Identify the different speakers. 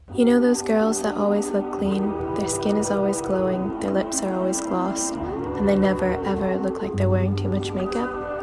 Speaker 1: You know those girls that always look clean, their skin is always glowing, their lips are always glossed, and they never ever look like they're wearing too much makeup?